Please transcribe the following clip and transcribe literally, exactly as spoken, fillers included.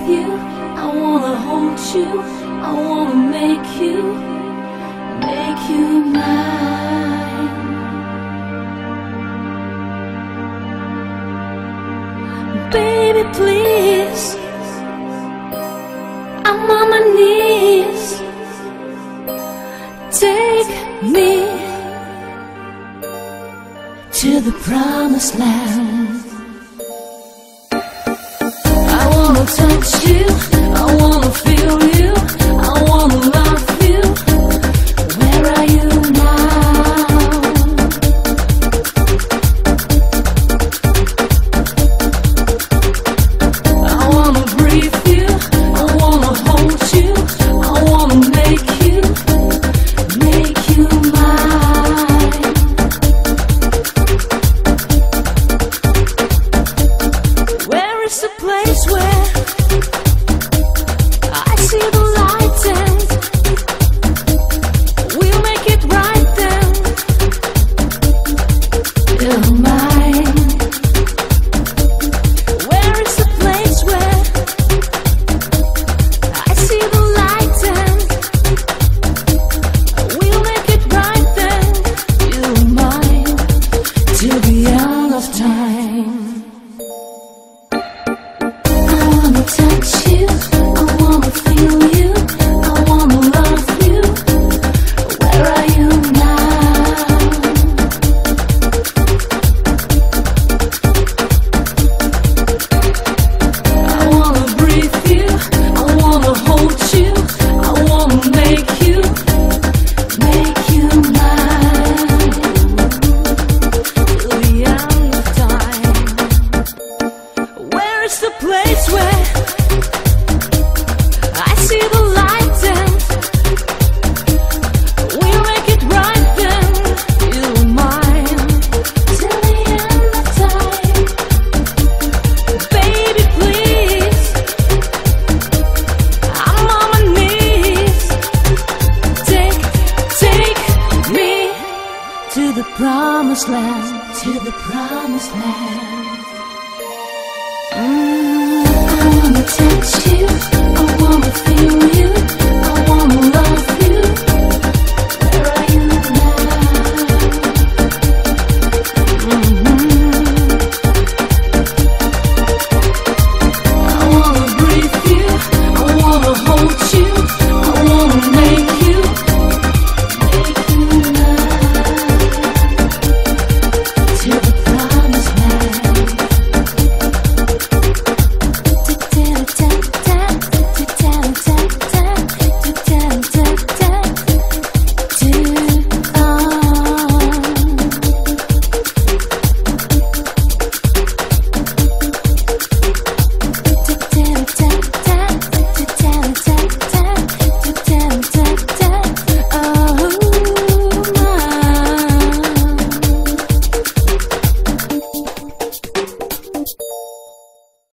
you, I wanna hold you, I wanna make you, make you mine. Baby, please, I'm on my knees. Take me to the promised land. I wanna touch you, I wanna feel you, I wanna love you. Where are you now? I wanna breathe you, I wanna hold you, I wanna make you, make you mine. Where is the place where I see the light and we'll make it right then? You're mine. Where is the place where I see the light and we'll make it right then? You're mine till the end of time. I wanna touch you, I wanna feel you, I wanna love you. Where are you now? I wanna breathe you, I wanna hold you, I wanna make you, make you mine. Till the end of time. Where is the place where I see the light and we'll make it right then? You're mine till the end of time. Baby, please, I'm on my knees. Take, take me to the promised land, to the promised land. Mm, I wanna touch you.